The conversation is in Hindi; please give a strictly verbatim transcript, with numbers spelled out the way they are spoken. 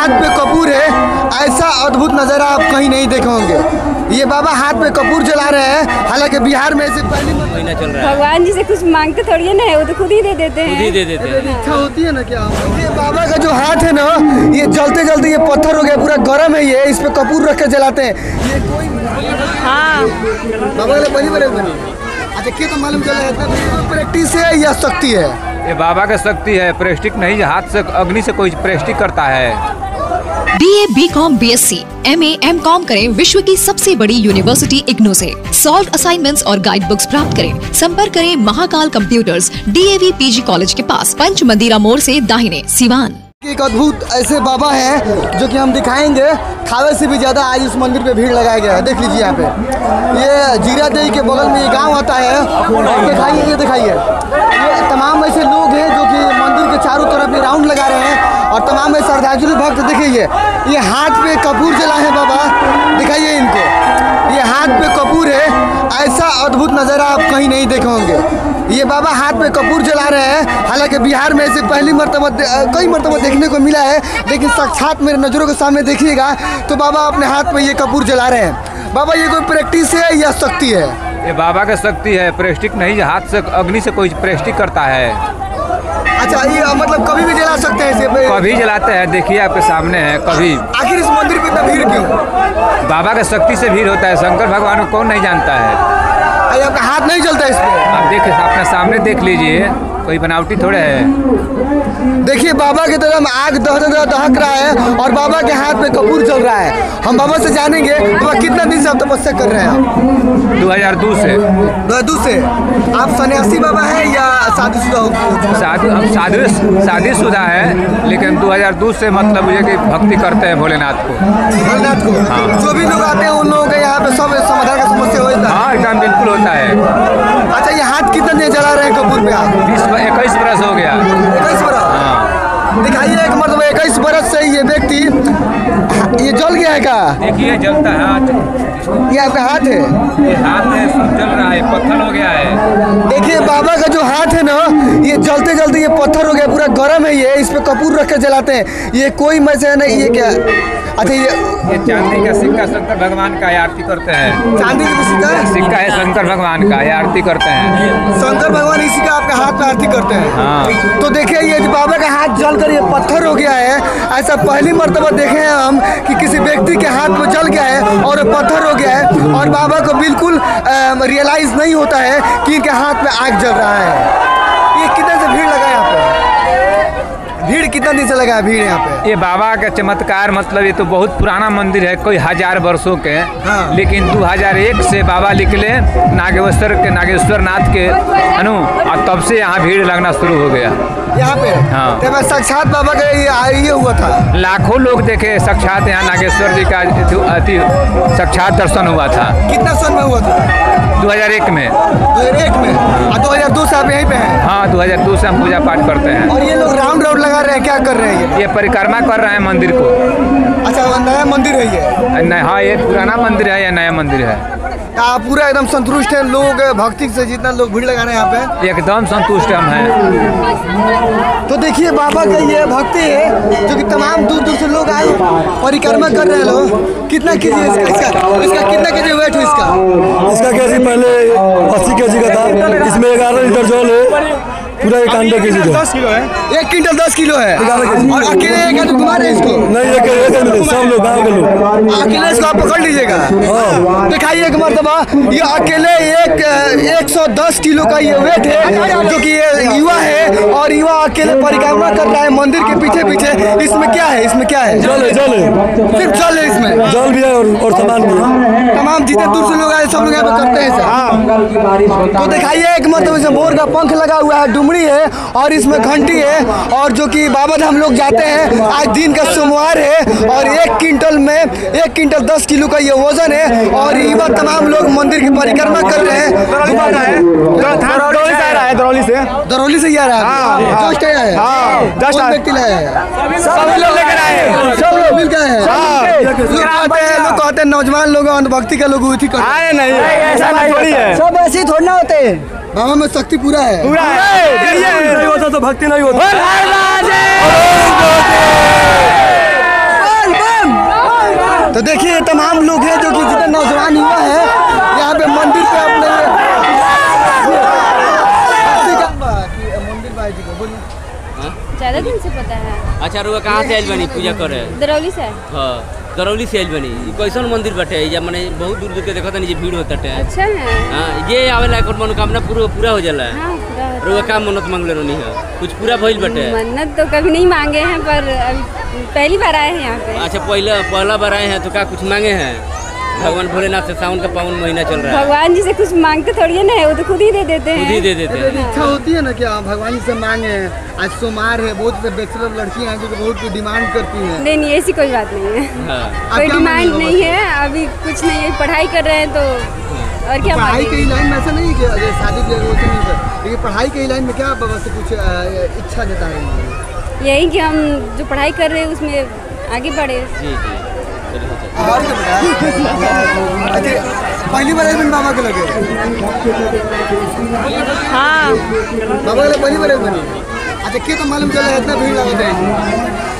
हाथ पे कपूर है, ऐसा अद्भुत नज़ारा आप कहीं नहीं देखे होंगे। ये बाबा हाथ पे कपूर जला रहे हैं, हालांकि बिहार में ऐसे पहली महीना चल रहा है। भगवान जी से कुछ मांगते थोड़ी है ना, वो तो खुद ही दे देते हैं। खुद ही दे देते हैं। इच्छा होती है ना क्या? ये बाबा का जो हाथ है ना, ये जलते जलते ये पत्थर हो गया, पूरा गर्म है ये, इस पे कपूर रख के जलाते हैं। ये कोई हाँ बाबा के लिए बनी बने बनी। अच्छा क्या तो मालूम चला है, प्रैक्टिस है या शक्ति है? ये बाबा का शक्ति है, प्रेस्टिक नहीं, हाथ से अग्नि से कोई प्रेस्टिक करता है। B A, B com, B S C, M A, M com करें विश्व की सबसे बड़ी यूनिवर्सिटी इग्नू से। सॉल्व असाइनमेंट्स और गाइड बुक्स प्राप्त करें। संपर्क करें Mahakal computers, D A V P G college के पास, पंच मंदिरा मोड़ से दाहिने, सिवान। एक अद्भुत ऐसे बाबा हैं जो कि हम दिखाएंगे, खावे से भी ज़्यादा आज इस मंदिर पे भीड़ लगाया गया है। देख लीजिए यहाँ पे, ये जीरादेई के बगल में ये गांव आता है। दिखाइए, ये दिखाइए, ये तमाम ऐसे लोग हैं जो कि मंदिर के चारों तरफ ये राउंड लगा रहे हैं और तमाम ऐसे श्रद्धालु भक्त। देखिए ये हाथ पे कपूर जला है बाबा, दिखाइए इनको, ये हाथ पे कपूर है, ऐसा अद्भुत नज़ारा आप कहीं नहीं देखे होंगे। ये बाबा हाथ पे कपूर जला रहे हैं, हालांकि बिहार में ऐसे पहली मर्तबा कई मर्तबा देखने को मिला है, लेकिन साक्षात मेरे नज़रों के सामने देखिएगा तो बाबा अपने हाथ पे ये कपूर जला रहे हैं। बाबा ये कोई प्रैक्टिस है या शक्ति है? ये बाबा का शक्ति है, प्रेस्टिक नहीं, हाथ से अग्नि से कोई प्रेस्टिक करता है। अच्छा ये मतलब कभी भी जला सकते हैं इसे? कभी जलाते हैं, देखिए आपके सामने है। कभी। आखिर इस मंदिर पे इतना भीड़ क्यों? बाबा का शक्ति से भीड़ होता है, शंकर भगवान को कौन नहीं जानता है। अरे आपका हाथ नहीं जलता इस पे? आप देख अपने सामने देख लीजिए, कोई बनावटी थोड़े है। देखिए बाबा की तरफ आग दह दह दहक रहा है और बाबा के हाथ पे कपूर चल रहा है। हम बाबा से जानेंगे बाबा कितना दिन से आप तपस्या कर रहे हैं? आप दो हज़ार दो से। दो हज़ार दो से आप सन्यासी बाबा हैं या शादीशुदा हो? शादी हम शादी शादीशुदा है, लेकिन दो हज़ार दो से मतलब ये कि भक्ति करते हैं भोलेनाथ को। भोलेनाथ को? हाँ। जो भी लोग आते हैं उन लोगों के यहाँ पे सब समाधान का समस्या हो जाता है? हाँ एकदम बिल्कुल होता है। अच्छा ये हाथ कितना दिन जला रहे हैं कपूर पे आप? बीस इक्कीस बरस हो गया। इक्कीस बरस? हाँ। दिखाइए एक मतलब इक्कीस बरस से ये व्यक्ति ये जल गया है क्या? देखिए जलता है हाथ। ये आपका हाथ है? ये हाथ है, सब जल रहा है, पत्थर हो गया है। देखिए बाबा का जो हाथ है ना, ये जलते जलते ये पत्थर हो गया, पूरा गर्म है ये, इस पे कपूर रख के जलाते हैं। ये कोई मैसे नहीं, ये क्या? अच्छा ये ये चांदी का सिक्का शंकर भगवान का आरती करते हैं। चांदी का सिक्का? सिक्का है शंकर भगवान का, आरती करते हैं। शंकर भगवान इसी का आपके हाथ पे आरती करते हैं? हाँ। तो देखिए ये जो बाबा का हाथ जल कर ये पत्थर हो गया है, ऐसा पहली मर्तबा देखे हैं हम कि किसी व्यक्ति के हाथ में जल गया है और पत्थर हो गया है और बाबा को बिल्कुल रियलाइज नहीं होता है कि इनके हाथ में आग जल रहा है। ये कितने से भीड़ लगा है यहाँ पे? भीड़ कितना दिन से लगा है भीड़ यहाँ पे? ये बाबा का चमत्कार मतलब ये तो बहुत पुराना मंदिर है, कोई हजार वर्षों के। हाँ। लेकिन दो हज़ार एक से बाबा निकले नागेश्वर के नागेश्वर नाथ के अनु, और तब से यहाँ भीड़ लगना शुरू हो गया यहाँ पे। हाँ। तो साक्षात बाबा का ये ये हुआ था, लाखों लोग देखे साक्षात यहाँ नागेश्वर जी का अति साक्षात दर्शन हुआ था। कितना सन में हुआ था? दो हज़ार एक में। दो हज़ार एक में और दो हज़ार दो से आप यहीं पे हैं? हाँ दो हज़ार दो से हम पूजा पाठ करते हैं। और ये लोग राउंड राउंड लगा रहे हैं, क्या कर रहे हैं ये? ये परिक्रमा कर रहे हैं मंदिर को। अच्छा नया मंदिर है ये? नहीं, हाँ ये पुराना मंदिर है या नया मंदिर है? आप पूरा एकदम संतुष्ट है लोग भक्ति से, जितना लोग भीड़ लगा रहे हैं यहाँ पे? एकदम संतुष्ट हम हैं। तो देखिए बाबा का ये भक्ति है जो कि तमाम दूर दूर से लोग आए परिक्रमा कर रहे हैं लोग। कितना केजी है इसका? इसका इसका कितना केजी वेट है इसका? इसका केजी पहले अस्सी केजी का था, इसमें ग्यारह लीटर जल है, पूरा एक अंडा केजी का दस किलो है। एक क्विंटल दस किलो है और अकेले एक आदमी घुमा रहे हैं इसको? नहीं, एक एक मिले सब लोग गाँव के लोग अकेले इसको आप पकड़ लीजिएगा। दिखाइए एक मरतबा, ये अकेले एक एक सौ दस किलो का ये वेट है जो कि ये युवा है और युवा अकेले परिक्रमा कर रहा है मंदिर के पीछे पीछे। इसमें क्या है? इसमें क्या है? जल है, जल है, सिर्फ जल है इसमें? जल भी है और, और सामान भी है। तमाम जितने दूर से लोग आए सब लोग यहाँ पे करते हैं सर। तो दिखाइए एक मरतबा इसमें मोर का पंख लगा हुआ है, डुमरी है और इसमें घंटी है और जो कि बाबा धाम लोग जाते हैं। आज दिन का सोमवार है और एक क्विंटल में एक क्विंटल दस किलो का ये वजन है और युवा तमाम लोग मंदिर की परिक्रमा कर रहे हैं। दरौली से आ रहा है, दरौली से दरौली से ही आ रहा है? जस्ट आया है? कौन व्यक्ति लाया है? सभी लोग लेकर आए, सब लोग मिल गए हैं। लोग कहते हैं लोग कहते हैं नौजवान लोग अंधभक्ति का लोग उठी करते हैं। नहीं ऐसा नहीं थोड़ी है, सब ऐसे ही थोड़ी ना होते हैं। बाबा में शक्ति पूरा है, पूरा है। नहीं होता तो भक्ति नहीं होता। तमाम लोग हैं जो कि जितने नौजवान युवा हैं यहाँ पे मंदिर पे अपने मंदिर भाई जी को बोलिए। ज्यादा दिन से पता है। अच्छा रुआ कहाँ से आयल बनी पूजा करे? दरौली से। हाँ दरौली से आयल बनी। कैसन मंदिर बटे जब मैंने बहुत दूर दूर के देखा था नीचे भीड़ होता है। अच्छा है। हाँ ये आवेला एक मनोकामना पूरा पूरा हो जाला। हाँ पूरा होता है। रुआ का मन्नत मांगले रहनी है कुछ पूरा भइल बटे? मन्नत तो कभी नहीं मांगे हैं पर अभी पहली बार आए हैं यहाँ पे। अच्छा पहले पहला बार आए हैं तो क्या कुछ मांगे हैं? भगवान भोलेनाथ से सावन का पावन महीना चल रहा है। भगवान जी से कुछ मांगते थोड़ी है ना, वो तो खुद ही दे देते हैं। खुद ही दे देते हैं। इच्छा होती है ना कि हाँ भगवान जी से मांगे। आज सोमवार है, बहुत से बैचलर लड़कियां हैं जो कि बहुत डिमांड करती हैं। नहीं नहीं ऐसी कोई बात नहीं है। हाँ। कोई डिमांड नहीं है, अभी कुछ नहीं है, पढ़ाई कर रहे हैं तो और क्या पढ़ाई मांगेंगे? के लाइन में ऐसा नहीं कि अगर शादी ब्याह वो नहीं है, लेकिन पढ़ाई के लाइन में क्या बाबा से कुछ अ, इच्छा जता रही है? यही कि हम जो पढ़ाई कर रहे हैं उसमें आगे बढ़े। जी जी और क्या बताया? अच्छा पहली बार बन बाबा के लगे? हाँ बाबा के लगे पहली बार बनी। अच्छा क्या तो मालूम चला इतना भीड़ लगा था?